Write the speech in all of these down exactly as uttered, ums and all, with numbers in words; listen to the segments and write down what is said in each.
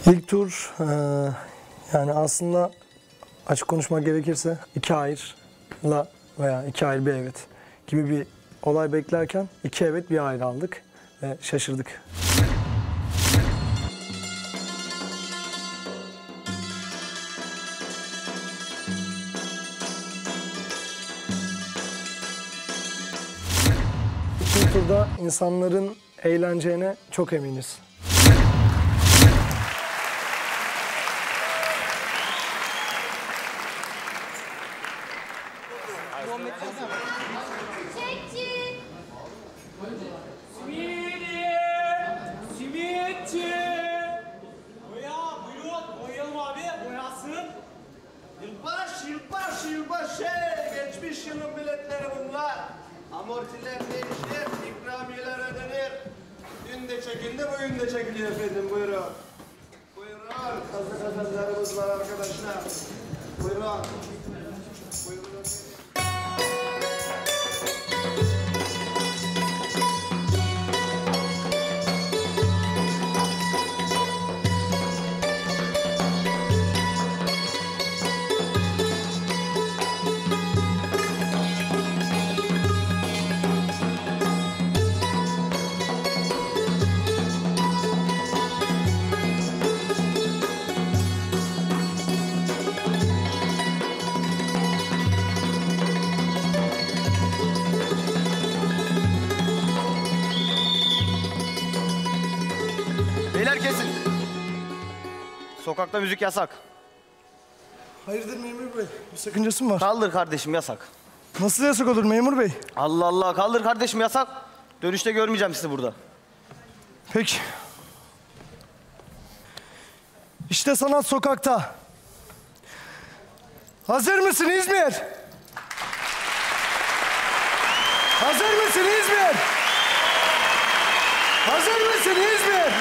İlk tur e, yani aslında açık konuşmak gerekirse iki hayırla veya iki hayır bir evet gibi bir olay beklerken iki evet bir hayır aldık ve şaşırdık. İkinci turda insanların eğleneceğine çok eminiz. Simitçi! Boya, buyurun. Boyayalım abi, boyasın. Yılbaş, yılbaş, yılbaş. Hey, geçmiş yılın biletleri bunlar. Amortiler değişir, ikramiyeler ödenir. Dün de çekildi, bugün de çekiliyor efendim. Buyurun. Buyurun. Kazı kazanlarımız var arkadaşlar. Buyurun. Buyurun efendim. Beyler kesin. Sokakta müzik yasak. Hayırdır memur bey? Bir sakıncası mı var? Kaldır kardeşim, yasak. Nasıl yasak olur memur bey? Allah Allah, kaldır kardeşim, yasak. Dönüşte görmeyeceğim sizi burada. Peki. İşte sanat sokakta. Hazır mısın İzmir? Hazır mısın İzmir? Hazır mısın İzmir?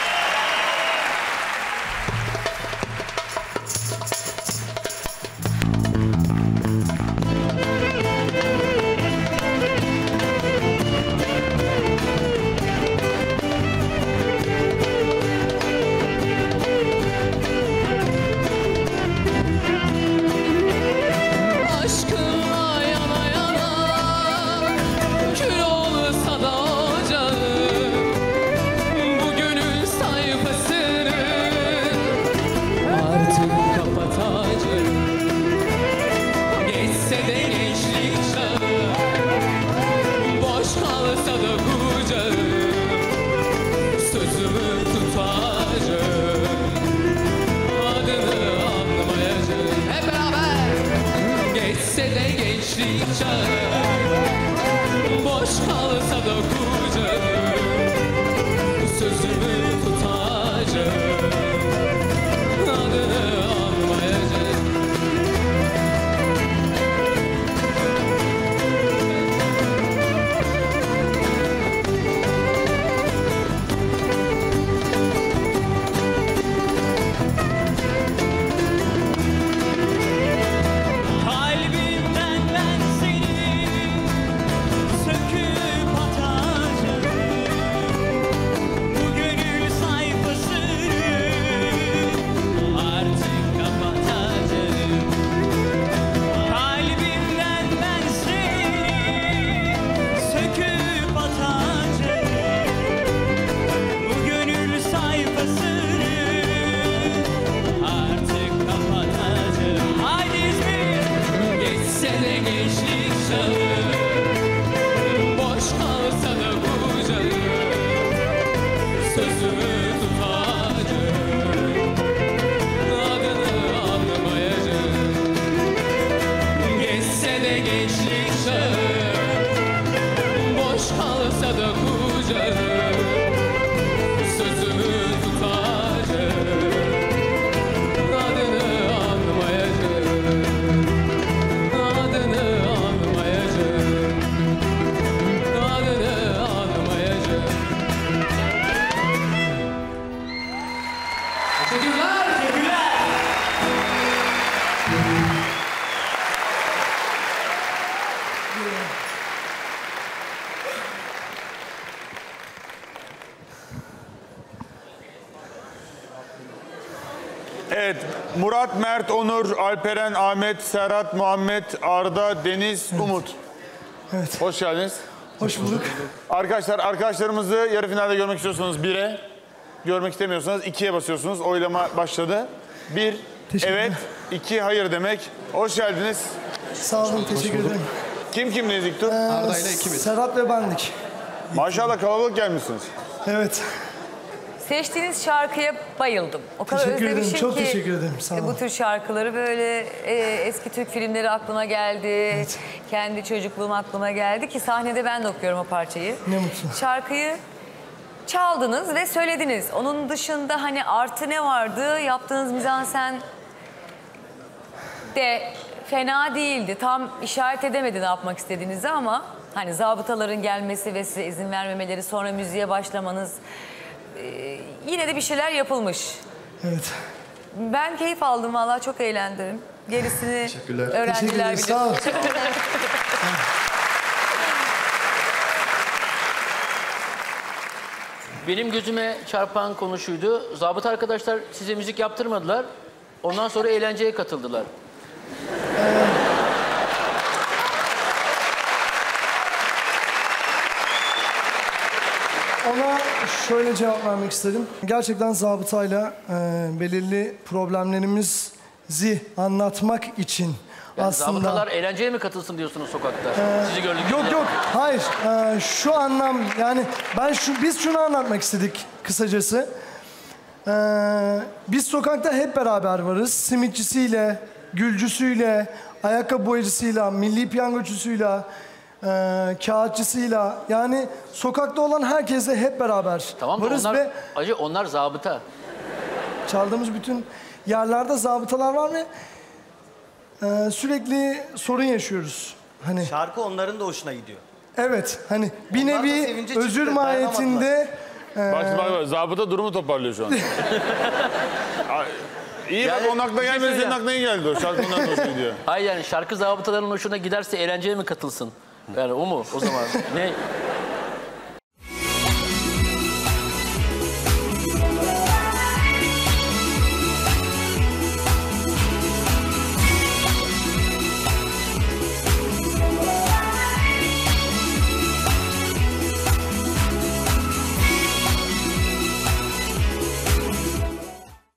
Aşkınla yana yana kül olsa da ocağım, bu gönül sayfasını artık kapatacağım. Geçse de gençlik çağı, boş kalsa da kucağım, sözümü tutacağım, adını anmayacağım. Hep beraber. Geçse de gençlik çağı, boş kalsa da kucağım, sözümü tutacağım, adını anmayacağım. Kalbimden ben seni söküp atacağım. Bu gönül sayfasını artık kapatacağım. Kalbimden ben seni söküp atacağım. Bu gönül sayfasını artık kapatacağım. Haydi İzmir! Geçse de gençlik çağı, boş kalsa da kucağım, sözümü tutacağım, adını anlamayacağım. Geçse de gençlik çağı, boş kalsa da kucağım, sözümü tutacağım, adını anlamayacağım. Adını anmayacağım, adını anmayacağım. Geçse de gençlik çağı, boş kalsa da kucağım, sözümü tutacağım, adını anmayacağım. Adını anmayacağım, adını anmayacağım, adını anmayacağım. Adını anmayacağım, adını anmayacağım. Adını anmayacağım, adını anmayacağım. Adını anmayacağım, adını anmayacağım. Adını anmayacağım. Evet, Murat, Mert, Onur, Alperen, Ahmet, Serhat, Muhammed, Arda, Deniz, Umut. Evet. Hoş geldiniz. Hoş bulduk. Arkadaşlar, arkadaşlarımızı yarı finalde görmek istiyorsanız bire, görmek istemiyorsanız ikiye basıyorsunuz. Oylama başladı. Bir, evet, iki, hayır demek. Hoş geldiniz. Sağ olun, teşekkür ederim. Kim kimleyiz ilk tur? Arda ile ikimiz. Serhat ve bendik. Maşallah kalabalık gelmişsiniz. Evet. Seçtiğiniz şarkıya bayıldım. O kadar Teşekkür ederim, özlemişim çok ki. teşekkür ederim, sağ e, olun. Bu tür şarkıları böyle e, eski Türk filmleri aklıma geldi. Kendi çocukluğum aklıma geldi ki sahnede ben de okuyorum o parçayı. Ne mutlu. Şarkıyı çaldınız ve söylediniz. Onun dışında hani artı ne vardı? Yaptığınız mizansen de fena değildi. Tam işaret edemedi ne yapmak istediğinizi ama hani zabıtaların gelmesi ve size izin vermemeleri, sonra müziğe başlamanız, e, yine de bir şeyler yapılmış. Evet. Ben keyif aldım vallahi, çok eğlendim. Gerisini Teşekkür öğrenciler ederim, bilir. sağ ol. Benim gözüme çarpan konu şuydu. Zabıta arkadaşlar size müzik yaptırmadılar. Ondan sonra eğlenceye katıldılar. Ona şöyle cevap vermek istedim. Gerçekten zabıtayla e, belirli problemlerimizi anlatmak için Yani aslında... zabıtalar eğlenceye mi katılsın diyorsunuz sokakta? Sizi gördük. Yok yok, hayır. Ee, şu anlam, yani ben şu biz şunu anlatmak istedik kısacası. Ee, biz sokakta hep beraber varız. Simitçisiyle, gülcüsüyle, ayakkabı boyacısıyla, milli piyangocusuyla, e, kağıtçısıyla, yani sokakta olan herkesle hep beraber Tamam da varız onlar, ve acı onlar zabıta. çaldığımız bütün yerlerde zabıtalar var ve e, sürekli sorun yaşıyoruz. Hani Şarkı onların da hoşuna gidiyor. evet, hani bir Onlar da nevi sevince özür çıktı, mahiyetinde Bak bak bak, zabıta durumu toparlıyor şu an. Ay, İyi bak, Yani onun aklına bir şey gelmedi, senin söyleyeceğim. aklına iyi geldi o. Şarkı ondan hoşuna gidiyor. Hayır yani şarkı zabıtaların hoşuna giderse eğlenceye mi katılsın? Yani o mu o zaman? Ne?